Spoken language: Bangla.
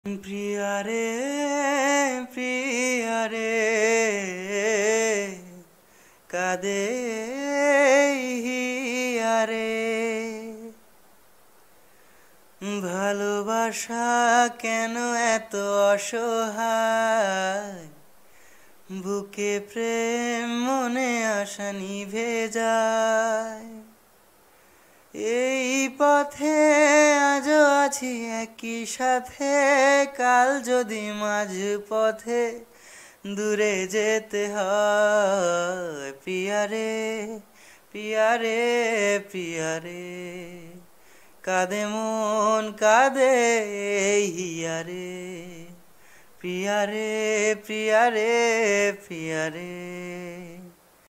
প্রিয়া রে প্রিয়া রে কাঁদে হিয়া রে ভালোবাসা কেন এত অসহায় বুকে প্রেম মনে আশা নিভে যায় এই পথে আজও আছি একই সাথে কাল যদি মাঝ পথে দূরে যেতে হয় প্রিয়া রে প্রিয়া রে প্রিয়া রে কাঁদে মন কাঁদে হিয়া রে প্রিয়া রে প্রিয়া রে প্রিয়া রে।